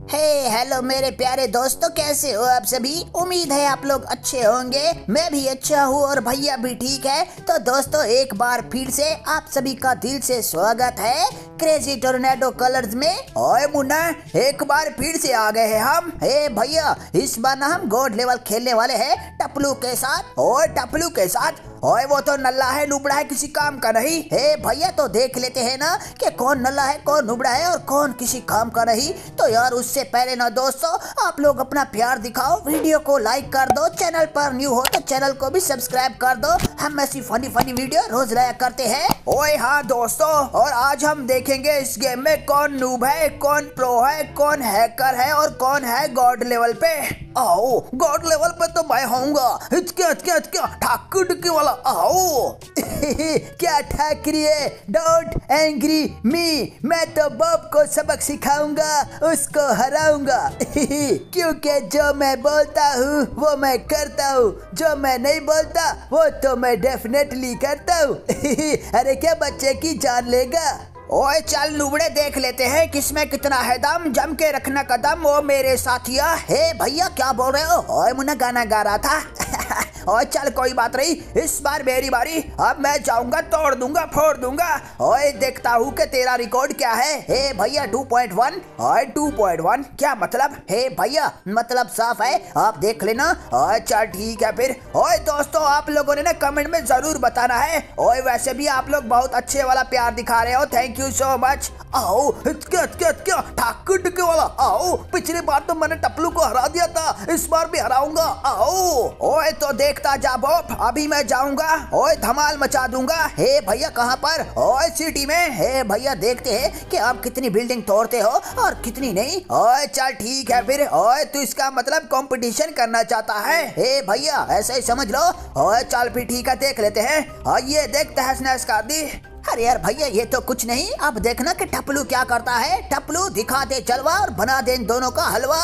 Hello मेरे प्यारे दोस्तों, कैसे हो आप सभी। उम्मीद है आप लोग अच्छे होंगे। मैं भी अच्छा हूँ और भैया भी ठीक है। तो दोस्तों एक बार फिर से आप सभी का दिल से स्वागत है क्रेजी टोर्नेडो कलर्स में। ओए मुन्ना, एक बार फिर से आ गए हैं हम। भैया, इस बार ना हम गोल्ड लेवल खेलने वाले हैं टपलू के साथ। ओए टपलू के साथ? ओए वो तो नल्ला है, नुबड़ा है, किसी काम का नहीं। भैया तो देख लेते हैं ना कि कौन नल्ला है, कौन नुबड़ा है और कौन किसी काम का नहीं। तो यार उससे पहले ना दोस्तों, आप लोग अपना प्यार दिखाओ, वीडियो को लाइक कर दो, चैनल पर न्यू हो तो चैनल को भी सब्सक्राइब कर दो। हम ऐसी फनी वीडियो रोज लाया करते हैं। ओए हाँ दोस्तों, और आज हम देखेंगे इस गेम में कौन नूब है, कौन प्रो है, कौन हैकर है और कौन है गॉड लेवल पे। आओ, गॉड लेवल पे तो मैं होऊंगा। ठाकुर डुकी वाला। आओ क्या ठाकरी है, डोंट एंग्री मी। मैं तो बॉब को सबक सिखाऊंगा, उसको हराऊंगा। क्योंकि जो मैं बोलता हूँ वो मैं करता हूँ, जो मैं नहीं बोलता वो तो मैं डेफिनेटली करता हूँ। अरे क्या बच्चे की जान लेगा। ओए चल नुबड़े, देख लेते हैं किसमें कितना है दम। जम के रखना कदम ओ मेरे साथिया। भैया क्या बोल रहे हो? ओए मुन्ना गाना गा रहा था। ओए चल कोई बात नहीं, इस बार मेरी बारी। अब मैं जाऊंगा, तोड़ दूंगा, फोड़ दूंगा। ओए देखता हूँ कि तेरा रिकॉर्ड क्या है। भैया 2.1। ओए 2.1 क्या मतलब? भैया मतलब साफ है, आप देख लेना। ओए चल ठीक है फिर। ओए दोस्तों, आप लोगों ने ना कमेंट में जरूर बताना है। ओए वैसे भी आप लोग बहुत अच्छे वाला प्यार दिखा रहे हो, थैंक यू सो मच। आओ क्या ठाकुर डुकी वाला। आओ, पिछली बार तो मैंने टपलू को हरा दिया था, इस बार भी हराऊंगा। आओ ओए तो देखता जा बॉब, अभी मैं जाऊंगा। ओए धमाल मचा दूंगा। भैया कहाँ पर? ओए सिटी में। भैया देखते हैं कि आप कितनी बिल्डिंग तोड़ते हो और कितनी नहीं। ओए चल ठीक है फिर। ओए तू इसका मतलब कंपटीशन करना चाहता है? भैया ऐसे ही समझ लो। ओए चल फिर ठीक है, देख लेते हैं। ये देख तहस नहस कर दी। अरे यार भैया ये तो कुछ नहीं, अब देखना कि टपलू क्या करता है। टपलू दिखा दे जलवा और बना दे इन दोनों का हलवा।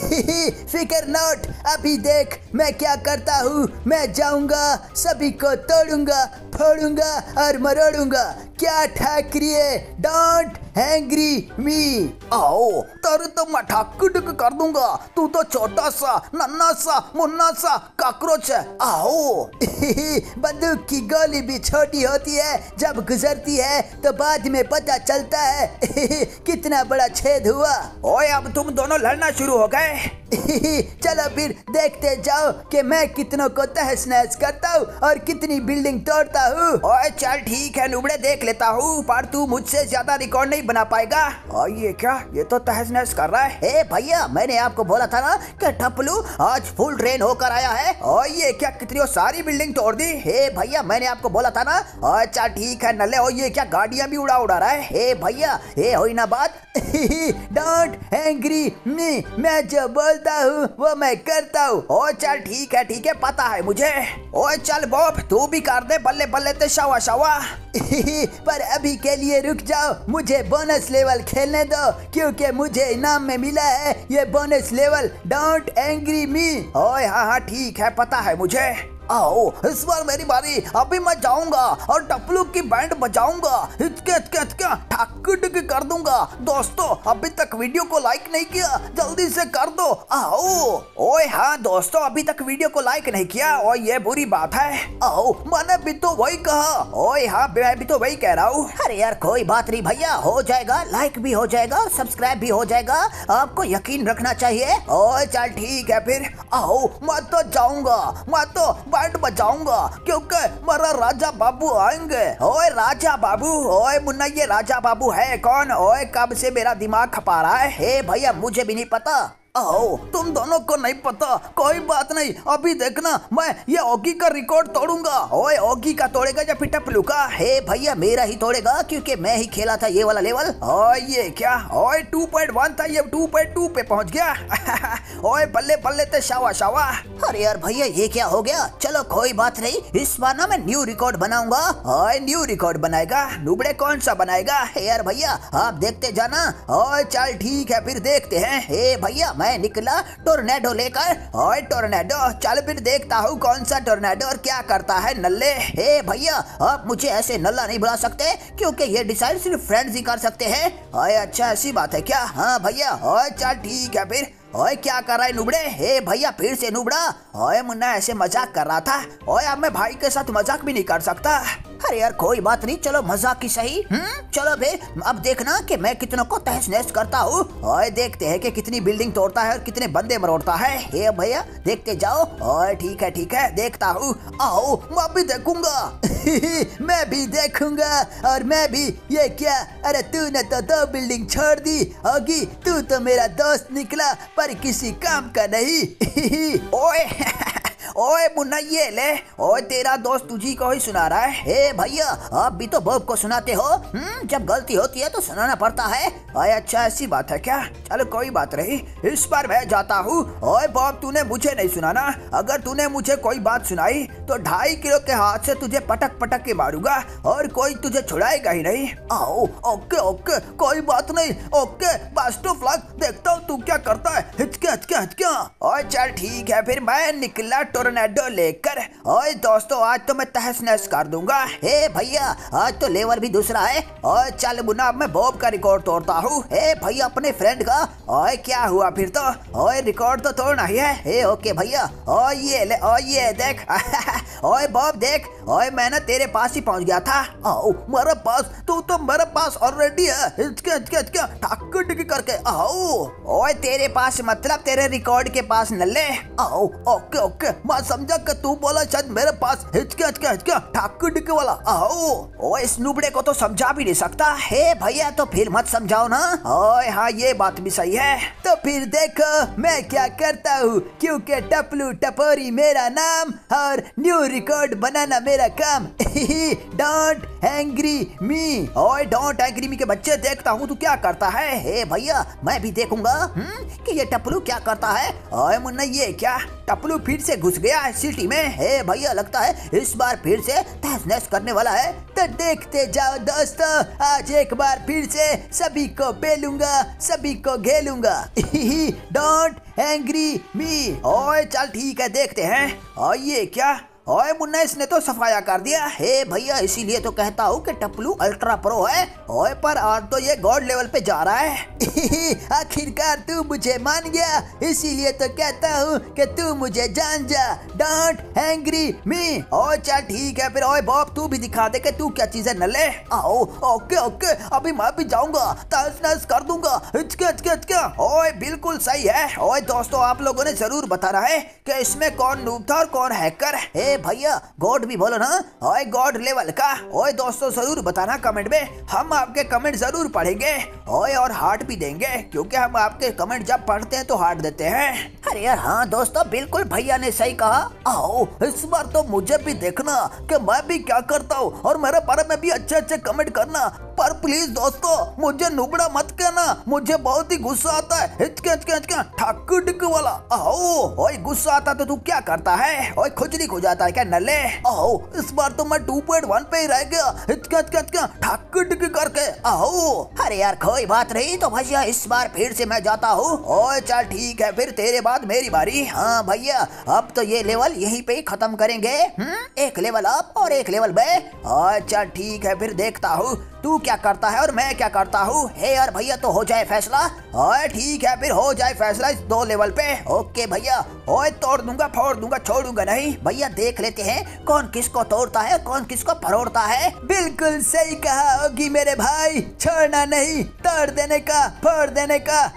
फिकर नॉट, अभी देख मैं क्या करता हूँ। मैं जाऊंगा, सभी को तोड़ूंगा, फोड़ूंगा और मरोड़ूंगा। क्या ठाकरी है, डोंट एंग्री मी। आओ तेरे तो मैं ठाकुर कर दूंगा, तू तो छोटा सा नन्ना सा मुन्ना सा काकरोच है। आओ बंदूक की गोली भी छोटी होती है, जब गुजरती है तो बाद में पता चलता है कितना बड़ा छेद हुआ। ओए अब तुम दोनों लड़ना शुरू हो गए। चलो फिर देखते जाओ कि मैं कितनों को तहस नहस करता हूँ और कितनी बिल्डिंग तोड़ता हूँ। ओए चल ठीक है नुबड़े, देख लेता हूँ, पर तू मुझसे ज्यादा रिकॉर्ड नहीं बना पाएगा। और ये क्या, ये तो तहस नहस कर रहा है। भैया मैंने आपको बोला था ना कि टपलू आज फुल ट्रेन होकर आया है। और ये क्या, कितनी सारी बिल्डिंग तोड़ दी। भैया मैंने आपको बोला था ना। और चल ठीक है नल्ले। और ये क्या, गाड़ियां भी उड़ा रहा है। भैया होई ना बात। डोंट एंग्री मी, मैं जो बोलता हूँ वो मैं करता हूँ। ओ चल ठीक है, पता है मुझे। ओ चल बॉब तू भी कर दे, बल्ले बल्ले ते शावा शावा। पर अभी के लिए रुक जाओ, मुझे बोनस लेवल खेलने दो, क्योंकि मुझे इनाम में मिला है ये bonus level. Don't angry me. ओए हाँ ठीक है, पता है मुझे। आओ इस बार मेरी बारी, अभी मैं जाऊंगा और टपलू की बैंड बजाऊंगा। ठाकुर डुकी कर दूंगा। दोस्तों अभी तक वीडियो को लाइक नहीं किया, जल्दी से कर दो। आओ ओए हाँ दोस्तों, अभी तक वीडियो को लाइक नहीं किया और ये बुरी बात है। आओ मैंने भी तो वही कहा। ओए हाँ मैं भी तो वही कह रहा हूँ। अरे यार कोई बात नहीं भैया, हो जाएगा, लाइक भी हो जाएगा, सब्सक्राइब भी हो जाएगा, आपको यकीन रखना चाहिए। ओए चल ठीक है फिर। आओ मैं तो जाऊंगा, मैं तो बैंड बजाऊंगा, क्योंकि मेरा राजा बाबू आएंगे। ओए राजा बाबू, ओए मुन्ना ये राजा बाबू है कौन? ओए कब से मेरा दिमाग खपा रहा है। भैया मुझे भी नहीं पता। आओ तुम दोनों को नहीं पता, कोई बात नहीं, अभी देखना मैं ये ओगी का रिकॉर्ड तोड़ूंगा। ओए ओगी का तोड़ेगा या फिर टपलू का? भैया मेरा ही तोड़ेगा, क्योंकि मैं ही खेला था ये वाला लेवल। ओए ये क्या, ओए 2.1 था, ये 2.2 पे पहुंच गया। ओए बल्ले बल्ले ते शावा शावा। अरे यार भैया ये क्या हो गया। चलो कोई बात नहीं, इस बार ना मैं न्यू रिकॉर्ड बनाऊंगा। ओए न्यू रिकॉर्ड बनाएगा नुबड़े, कौन सा बनाएगा? यार भैया आप देखते जाना। ओए चल ठीक है फिर देखते हैं। भैया मैं निकला टोर्नेडो लेकर। ओए टोर्नेडो, चल फिर देखता हूँ कौन सा टोर्नेडो और क्या करता है नल्ले। हे भैया, आप मुझे ऐसे नल्ला नहीं बुला सकते क्योंकि ये डिसाइड सिर्फ फ्रेंड्स ही कर सकते हैं। ओए अच्छा ऐसी बात है क्या? हाँ भैया। ओए चल ठीक है फिर। ओए क्या कर रहा है नुबड़े? हे भैया फिर से नुबड़ा। ओए मुन्ना ऐसे मजाक कर रहा था। ओए अब मैं भाई के साथ मजाक भी नहीं कर सकता। अरे यार कोई बात नहीं, चलो मजाक की सही। चलो फिर अब देखना कि मैं कितनों को तहस नहस करता हूँ। ओए देखते हैं कि कितनी बिल्डिंग तोड़ता है और कितने बंदे मरोड़ता है। हे भैया देखते जाओ। ओए ठीक है देखता हूँ। आओ मैं भी देखूंगा। मैं भी देखूंगा। और मैं भी। ये क्या? अरे तूने तो 2 बिल्डिंग छोड़ दी होगी। तू तो मेरा दोस्त निकला पर किसी काम का नहीं। ओए ओए मुन्ना ये ले। ओए तेरा दोस्त तुझी को ही सुना रहा है। हे भैया आप भी तो बॉब को सुनाते हो। जब गलती होती है तो सुनाना पड़ता है। ओए अच्छा ऐसी बात है क्या? चलो कोई बात नहीं, इस बार मैं जाता हूँ। ओए बॉब तूने मुझे नहीं सुनाना। अगर तूने मुझे कोई बात सुनाई तो 2.5 किलो के हाथ से तुझे पटक पटक के मारूंगा और कोई तुझे छुड़ाएगा ही नहीं। आओ ओके कोई बात नहीं। Okay best of luck. देखता हूँ तू क्या करता है। हिचका। ओए चल ठीक है फिर मैं निकला टोर्नेडो लेकर। ओए दोस्तों आज तो मैं तहस नहस कर दूंगा। हे भैया आज तो लेवल भी दूसरा है। ओए चल मुन्ना अब मैं बॉब का रिकॉर्ड तोड़ता हूँ। हे भैया अपने फ्रेंड का। ओए क्या हुआ फिर तो? ओए रिकॉर्ड तो तोड़ना ही है। हे ओके भैया। ओए ये ले। ओए ये देख। ओए बॉब देख। ओए मैं ना तेरे पास ही पहुंच गया था। आओ मेरे पास? तू तो मेरे पास ऑलरेडी है। हिचका ठाकुर करके आओ। ओए तेरे पास मतलब तेरे रिकॉर्ड के पास नल्ले। आओ ओके मैं समझा कि तू बोला शायद मेरे पास। हिचका ठाकुर वाला। आओ ओए इस नुबड़े को तो समझा भी नहीं सकता। हे भैया तो फिर मत समझाओ ना। ओए हाँ ये बात भी सही है। तो फिर देखो मैं क्या करता हूँ, क्योंकि टपलू टपोरी मेरा नाम और न्यू रिकॉर्ड बनाना मेरा काम। Don't angry me. ओए डोंट एंग्री मी के बच्चे देखता हूँ तू क्या करता है। हे भैया मैं भी देखूंगा कि ये टपलू क्या करता है। ओए मुन्ना ये क्या? टपलू फिर से घुस गया है सिटी में। हे भैया लगता है इस बार फिर से तहस नहस करने वाला है। तो देखते जाओ दोस्तों, आज एक बार फिर से सभी को पेलूंगा, सभी को घेलूंगा। Don't angry me. ओए चल ठीक है देखते हैं। और ये क्या? ओए मुन्ना इसने तो सफाया कर दिया। हे भैया इसीलिए तो कहता हूँ कि टपलू अल्ट्रा प्रो है। ओए पर आज तो ये गॉड लेवल पे जा रहा है। आखिरकार तू मुझे मान गया, इसीलिए तो कहता हूँ कि तू मुझे जान जा। Don't angry me. ओए चल ठीक है फिर। ओए बॉब तू भी दिखा दे कि तू क्या चीज है नल्ले। आओ ओके अभी मैं भी जाऊंगा, तहस नहस कर दूंगा। हिचका। ओए बिल्कुल सही है। ओए दोस्तों आप लोगों ने जरूर बताना है कि इसमें कौन नूब था और कौन हैकर। भैया गॉड भी बोलो ना। ओए गॉड लेवल का। ओए दोस्तों जरूर बताना कमेंट में, हम आपके कमेंट जरूर पढ़ेंगे। ओए और हार्ट भी देंगे क्योंकि हम आपके कमेंट जब पढ़ते हैं तो हार्ट देते हैं। अरे यार हाँ दोस्तों बिल्कुल भैया ने सही कहा। आओ इस बार तो मुझे भी देखना कि मैं भी क्या करता हूँ और मेरे बारे में भी अच्छे कमेंट करना। पर प्लीज दोस्तों मुझे नुबड़ा मत कहना, मुझे बहुत ही गुस्सा आता है। हिचका ठाकुर वाला। आओ ओए गुस्सा आता तो तू क्या करता है? ओए खुजली हो जाता है क्या नल्ले? आओ इस बार तो मैं 2.1 पे ही रह गया। हिचका ठाकुर करके। आओ अरे यार कोई बात नहीं। तो भैया इस बार फिर से मैं जाता हूँ। ओए चल ठीक है फिर तेरे बाद मेरी बारी। हाँ भैया अब तो ये लेवल यहीं पे ही खत्म करेंगे। एक लेवल अप और एक लेवल बे। चल ठीक है फिर देखता हूँ तू क्या करता है और मैं क्या करता हूँ। हे यार भैया तो हो जाए फैसला। ओए ठीक है फिर हो जाए फैसला इस 2 लेवल पे। ओके भैया। ओए तोड़ दूंगा फोड़ दूंगा छोड़ूंगा नहीं। भैया देख लेते हैं कौन किसको तोड़ता है कौन किसको फरोड़ता है। बिल्कुल सही कहा होगी मेरे भाई, छोड़ना नहीं, तोड़ देने का, फोड़ देने का।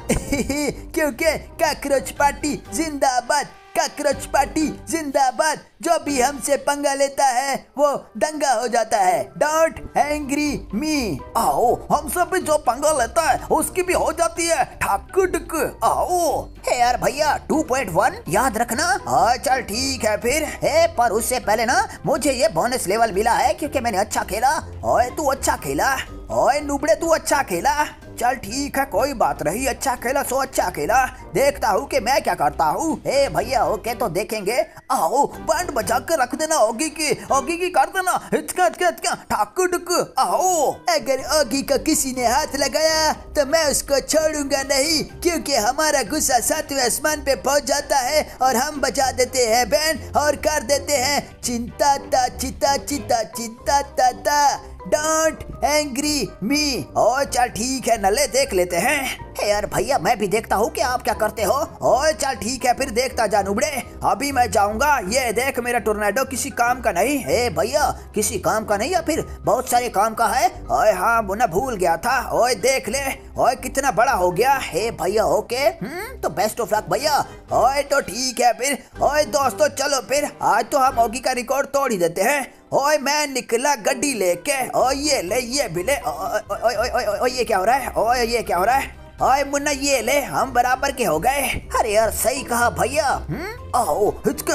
क्योंकि कॉकरोच पार्टी जिंदाबाद, कॉकरोच पार्टी जिंदाबाद। जो भी हमसे पंगा लेता है वो दंगा हो जाता है। Don't angry me. आओ हमसे भी जो पंगा लेता है उसकी भी हो जाती है ठाकुर। आओ हे यार भैया 2.1 याद रखना। चल ठीक है फिर। हे पर उससे पहले ना मुझे ये बोनस लेवल मिला है क्योंकि मैंने अच्छा खेला। ओए तू अच्छा खेला। ओए नुबड़े तू अच्छा खेला। चल ठीक है कोई बात नहीं, अच्छा खेला सो अच्छा खेला। देखता हूँ कि मैं क्या करता हूँ। हे भैया ओके तो देखेंगे। आओ 1 बैंड बजा के रख देना, ओगी की कर देना, हिचका ठाकू टुकू आओ। अगर ओगी का किसी ने हाथ लगाया तो मैं उसको छोड़ूंगा नहीं, क्योंकि हमारा गुस्सा 7वें आसमान पे पहुंच जाता है और हम बजा देते हैं बैंड और कर देते हैं चिंता ता चिता चिता चिंता ता ता डोंट एंग्री मी। ओ चल ठीक है नले, देख लेते हैं। यार भैया मैं भी देखता हूँ कि आप क्या करते हो। ओ चल ठीक है फिर देखता जा नुबड़े, अभी मैं जाऊंगा। ये देख मेरा टोर्नेडो किसी काम का नहीं है भैया, किसी काम का नहीं या फिर बहुत सारे काम का है। ओए हाँ मुन्ना भूल गया था। ओए देख ले, ओए कितना बड़ा हो गया है भैया। ओके तो बेस्ट ऑफ लक भैया। ओए तो ठीक है फिर। ओए दोस्तों चलो फिर, आज तो हम ओगी का रिकॉर्ड तोड़ ही देते हैं। ओए मैं निकला गड्डी लेके। ओ ये ले, ये भी ले। ओए ये क्या हो रहा है, ओए ये क्या हो रहा है। ओए मुन्ना ये ले, हम बराबर के हो गए। अरे यार सही कहा भैया। आओ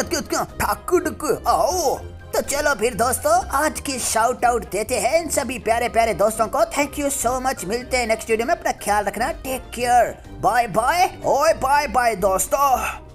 आओ। तो चलो फिर दोस्तों आज की शाउट आउट देते हैं इन सभी प्यारे प्यारे दोस्तों को। थैंक यू सो मच, मिलते हैं नेक्स्ट वीडियो में। अपना ख्याल रखना, टेक केयर, बाय बाय। ओए बाय बाय दोस्तों।